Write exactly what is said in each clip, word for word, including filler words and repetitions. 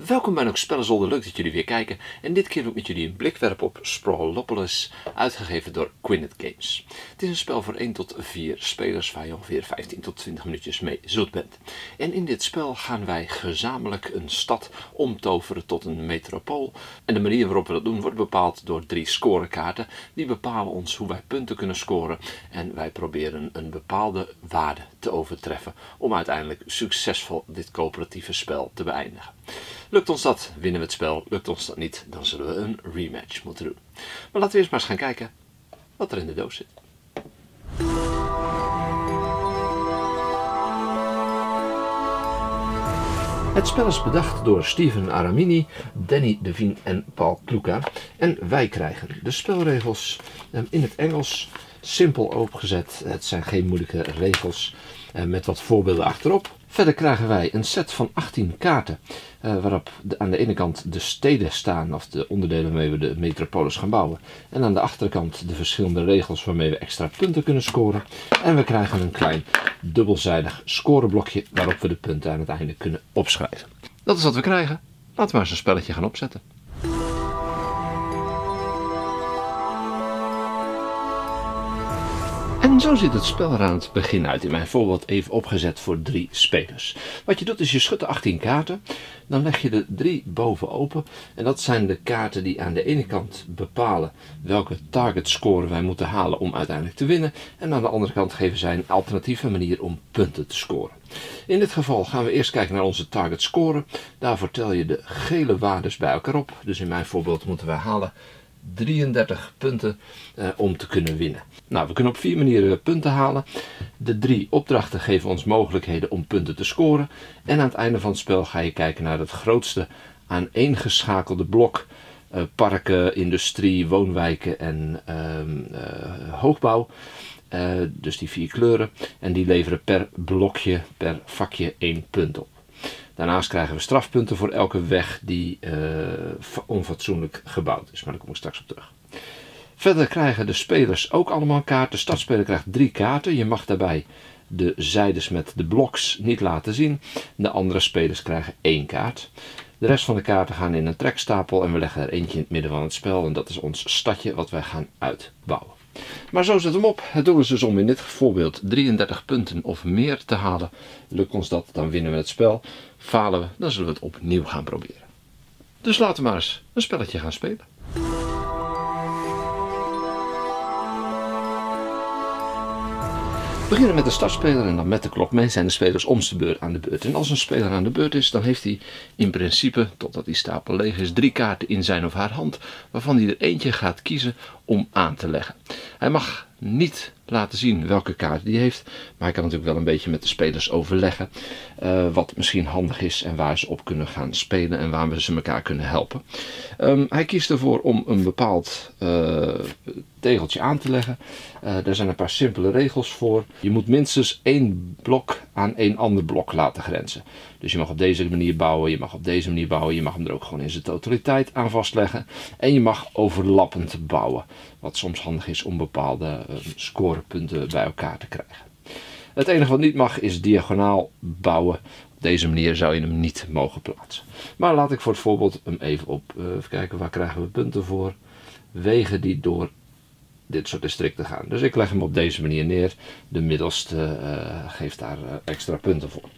Welkom bij nog Spellenzolder, leuk dat jullie weer kijken en dit keer wil ik met jullie een blik werpen op Sprawlopolis, uitgegeven door Quinnet Games. Het is een spel voor één tot vier spelers waar je ongeveer vijftien tot twintig minuutjes mee zoet bent. En in dit spel gaan wij gezamenlijk een stad omtoveren tot een metropool. En de manier waarop we dat doen wordt bepaald door drie scorekaarten. Die bepalen ons hoe wij punten kunnen scoren en wij proberen een bepaalde waarde te overtreffen om uiteindelijk succesvol dit coöperatieve spel te beëindigen. Lukt ons dat, winnen we het spel. Lukt ons dat niet, dan zullen we een rematch moeten doen. Maar laten we eerst maar eens gaan kijken wat er in de doos zit. Het spel is bedacht door Steven Aramini, Danny Devine en Paul Kluka. En wij krijgen de spelregels in het Engels, simpel opgezet. Het zijn geen moeilijke regels met wat voorbeelden achterop. Verder krijgen wij een set van achttien kaarten, uh, waarop de, aan de ene kant de steden staan, of de onderdelen waarmee we de metropolis gaan bouwen. En aan de achterkant de verschillende regels waarmee we extra punten kunnen scoren. En we krijgen een klein dubbelzijdig scoreblokje waarop we de punten aan het einde kunnen opschrijven. Dat is wat we krijgen. Laten we maar eens een spelletje gaan opzetten. En zo ziet het spel er aan het begin uit. In mijn voorbeeld even opgezet voor drie spelers. Wat je doet is je schudt de achttien kaarten. Dan leg je de drie boven open. En dat zijn de kaarten die aan de ene kant bepalen welke target score wij moeten halen om uiteindelijk te winnen. En aan de andere kant geven zij een alternatieve manier om punten te scoren. In dit geval gaan we eerst kijken naar onze target score. Daarvoor tel je de gele waardes bij elkaar op. Dus in mijn voorbeeld moeten wij halen drieëndertig punten eh, om te kunnen winnen. Nou, we kunnen op vier manieren punten halen. De drie opdrachten geven ons mogelijkheden om punten te scoren. En aan het einde van het spel ga je kijken naar het grootste aaneengeschakelde blok. Uh, parken, industrie, woonwijken en uh, uh, hoogbouw. Uh, dus die vier kleuren. En die leveren per blokje, per vakje één punt op. Daarnaast krijgen we strafpunten voor elke weg die uh, onfatsoenlijk gebouwd is. Maar daar kom ik straks op terug. Verder krijgen de spelers ook allemaal kaarten. De startspeler krijgt drie kaarten. Je mag daarbij de zijdes met de bloks niet laten zien. De andere spelers krijgen één kaart. De rest van de kaarten gaan in een trekstapel en we leggen er eentje in het midden van het spel. En dat is ons stadje wat wij gaan uitbouwen. Maar zo zet hem op. Het doel is dus om in dit voorbeeld drieëndertig punten of meer te halen. Lukt ons dat, dan winnen we het spel. Falen we, dan zullen we het opnieuw gaan proberen. Dus laten we maar eens een spelletje gaan spelen. We beginnen met de startspeler en dan met de klok mee zijn de spelers om de beurt aan de beurt. En als een speler aan de beurt is, dan heeft hij in principe, totdat die stapel leeg is, drie kaarten in zijn of haar hand, waarvan hij er eentje gaat kiezen om aan te leggen. Hij mag niet laten zien welke kaart hij heeft, maar hij kan natuurlijk wel een beetje met de spelers overleggen uh, wat misschien handig is en waar ze op kunnen gaan spelen en waar we ze elkaar kunnen helpen. Um, hij kiest ervoor om een bepaald uh, tegeltje aan te leggen. Uh, er zijn een paar simpele regels voor. Je moet minstens één blok aan één ander blok laten grenzen. Dus je mag op deze manier bouwen, je mag op deze manier bouwen, je mag hem er ook gewoon in zijn totaliteit aan vastleggen. En je mag overlappend bouwen, wat soms handig is om bepaalde uh, scorepunten bij elkaar te krijgen. Het enige wat niet mag is diagonaal bouwen. Op deze manier zou je hem niet mogen plaatsen. Maar laat ik voor het voorbeeld hem even op, uh, even kijken, waar krijgen we punten voor? Wegen die door dit soort districten gaan. Dus ik leg hem op deze manier neer. De middelste uh, geeft daar uh, extra punten voor.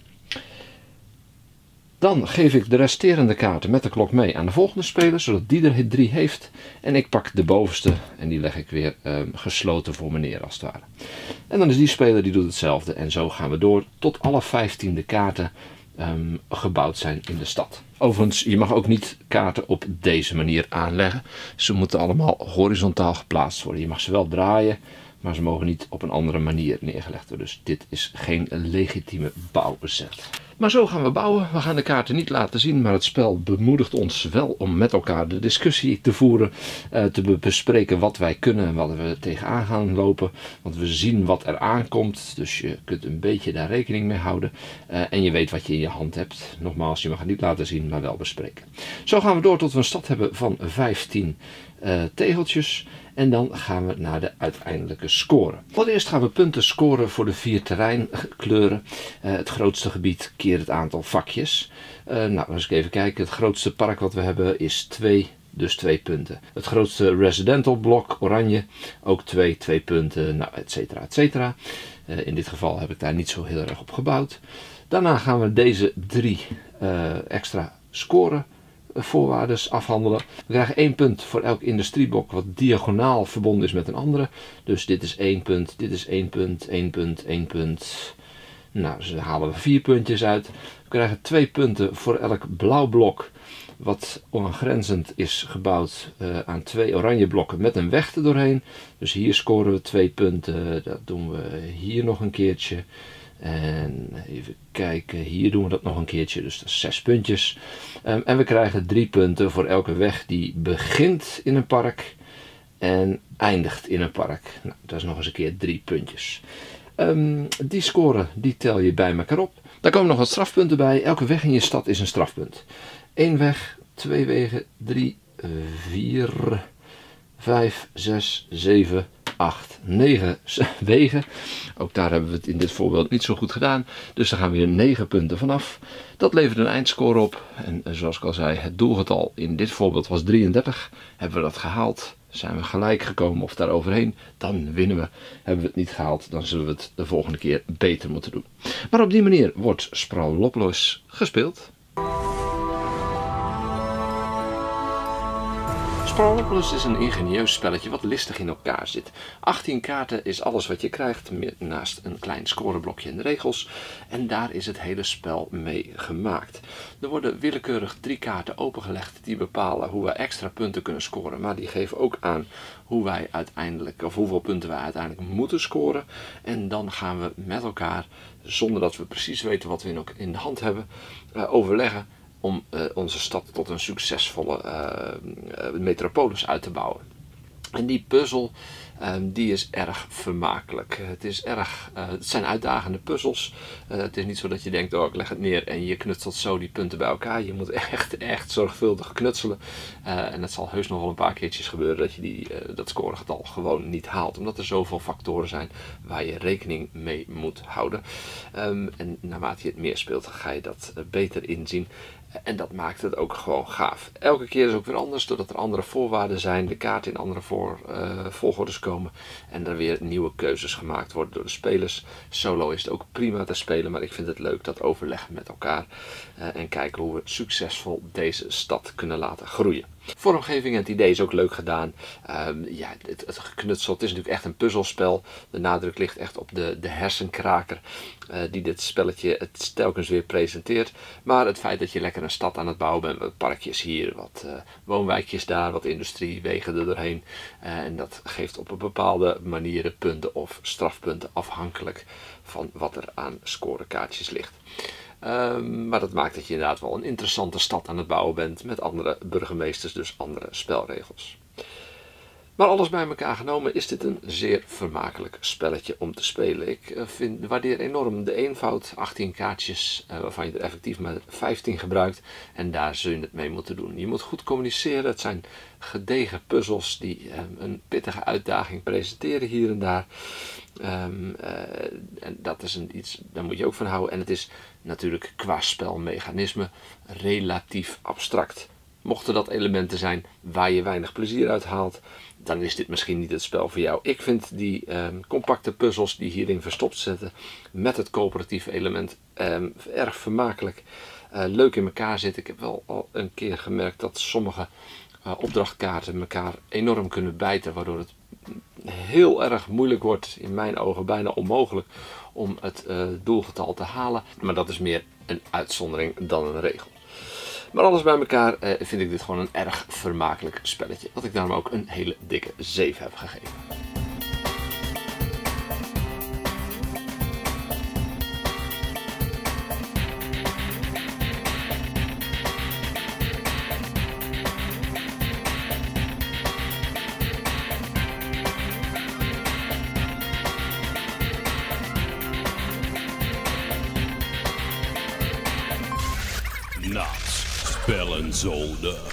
Dan geef ik de resterende kaarten met de klok mee aan de volgende speler, zodat die er drie heeft. En ik pak de bovenste en die leg ik weer um, gesloten voor me neer als het ware. En dan is die speler die doet hetzelfde. En zo gaan we door tot alle vijftien de kaarten um, gebouwd zijn in de stad. Overigens, je mag ook niet kaarten op deze manier aanleggen. Ze moeten allemaal horizontaal geplaatst worden. Je mag ze wel draaien, maar ze mogen niet op een andere manier neergelegd worden. Dus dit is geen legitieme bouwbezet. Maar zo gaan we bouwen. We gaan de kaarten niet laten zien, maar het spel bemoedigt ons wel om met elkaar de discussie te voeren. Uh, te be bespreken wat wij kunnen en wat we tegenaan gaan lopen. Want we zien wat er aankomt, dus je kunt een beetje daar rekening mee houden. Uh, en je weet wat je in je hand hebt. Nogmaals, je mag het niet laten zien, maar wel bespreken. Zo gaan we door tot we een stad hebben van vijftien uh, tegeltjes. En dan gaan we naar de uiteindelijke score. Allereerst gaan we punten scoren voor de vier terreinkleuren. Uh, het grootste gebied keer het aantal vakjes. Uh, nou, eens even kijken. Het grootste park wat we hebben is twee, dus twee punten. Het grootste residential blok, oranje, ook twee, twee punten, nou, et cetera, et cetera. Uh, in dit geval heb ik daar niet zo heel erg op gebouwd. Daarna gaan we deze drie uh, extra scoren. Voorwaardes afhandelen. We krijgen één punt voor elk industrieblok wat diagonaal verbonden is met een andere. Dus dit is één punt, dit is één punt, één punt, één punt. Nou, dus daar halen we vier puntjes uit. We krijgen twee punten voor elk blauw blok wat aangrenzend is gebouwd uh, aan twee oranje blokken met een weg er doorheen. Dus hier scoren we twee punten. Dat doen we hier nog een keertje. En even kijken, hier doen we dat nog een keertje, dus dat is zes puntjes. Um, en we krijgen drie punten voor elke weg die begint in een park en eindigt in een park. Nou, dat is nog eens een keer drie puntjes. Um, die score die tel je bij elkaar op. Daar komen nog wat strafpunten bij. Elke weg in je stad is een strafpunt. Eén weg, twee wegen, drie, vier, vijf, zes, zeven, acht, negen wegen. Ook daar hebben we het in dit voorbeeld niet zo goed gedaan. Dus daar gaan weer negen punten vanaf. Dat levert een eindscore op. En zoals ik al zei, het doelgetal in dit voorbeeld was drieëndertig. Hebben we dat gehaald? Zijn we gelijk gekomen of daar overheen? Dan winnen we. Hebben we het niet gehaald, dan zullen we het de volgende keer beter moeten doen. Maar op die manier wordt Spraloplos gespeeld. Spraloplos is een ingenieus spelletje wat listig in elkaar zit. achttien kaarten is alles wat je krijgt, naast een klein scoreblokje in de regels. En daar is het hele spel mee gemaakt. Er worden willekeurig drie kaarten opengelegd die bepalen hoe wij extra punten kunnen scoren. Maar die geven ook aan hoe wij uiteindelijk, of hoeveel punten wij uiteindelijk moeten scoren. En dan gaan we met elkaar, zonder dat we precies weten wat we in de hand hebben, uh, overleggen om uh, onze stad tot een succesvolle uh, uh, metropolis uit te bouwen. En die puzzel uh, die is erg vermakelijk. Het, is erg, uh, het zijn uitdagende puzzels. Uh, het is niet zo dat je denkt, oh ik leg het neer en je knutselt zo die punten bij elkaar. Je moet echt, echt zorgvuldig knutselen. Uh, en het zal heus nog wel een paar keertjes gebeuren dat je die, uh, dat scoregetal gewoon niet haalt. Omdat er zoveel factoren zijn waar je rekening mee moet houden. Um, en naarmate je het meer speelt ga je dat uh, beter inzien. En dat maakt het ook gewoon gaaf. Elke keer is ook weer anders, doordat er andere voorwaarden zijn, de kaarten in andere voor, uh, volgordes komen en er weer nieuwe keuzes gemaakt worden door de spelers. Solo is het ook prima te spelen, maar ik vind het leuk dat overleggen met elkaar uh, en kijken hoe we succesvol deze stad kunnen laten groeien. Vormgeving en het idee is ook leuk gedaan. Um, ja, het, het geknutsel, het is natuurlijk echt een puzzelspel. De nadruk ligt echt op de, de hersenkraker uh, die dit spelletje het telkens weer presenteert. Maar het feit dat je lekker een stad aan het bouwen bent, wat parkjes hier, wat uh, woonwijkjes daar, wat industrie, wegen er doorheen. Uh, en dat geeft op een bepaalde manier punten of strafpunten afhankelijk van wat er aan scorekaartjes ligt. Um, maar dat maakt dat je inderdaad wel een interessante stad aan het bouwen bent met andere burgemeesters, dus andere spelregels. Maar alles bij elkaar genomen is dit een zeer vermakelijk spelletje om te spelen. Ik uh, vind, waardeer enorm de eenvoud, achttien kaartjes uh, waarvan je er effectief maar vijftien gebruikt en daar zul je het mee moeten doen. Je moet goed communiceren, het zijn gedegen puzzels die uh, een pittige uitdaging presenteren hier en daar. Um, uh, en dat is een iets, daar moet je ook van houden. En het is natuurlijk qua spelmechanisme relatief abstract. Mochten dat elementen zijn waar je weinig plezier uit haalt, dan is dit misschien niet het spel voor jou. Ik vind die um, compacte puzzels die hierin verstopt zitten met het coöperatieve element um, erg vermakelijk. Uh, leuk in elkaar zitten. Ik heb wel al een keer gemerkt dat sommige uh, opdrachtkaarten elkaar enorm kunnen bijten, waardoor het heel erg moeilijk wordt, in mijn ogen bijna onmogelijk, om het uh, doelgetal te halen. Maar dat is meer een uitzondering dan een regel. Maar alles bij elkaar uh, vind ik dit gewoon een erg vermakelijk spelletje. Dat ik daarom ook een hele dikke zeven heb gegeven. Spellenzolder.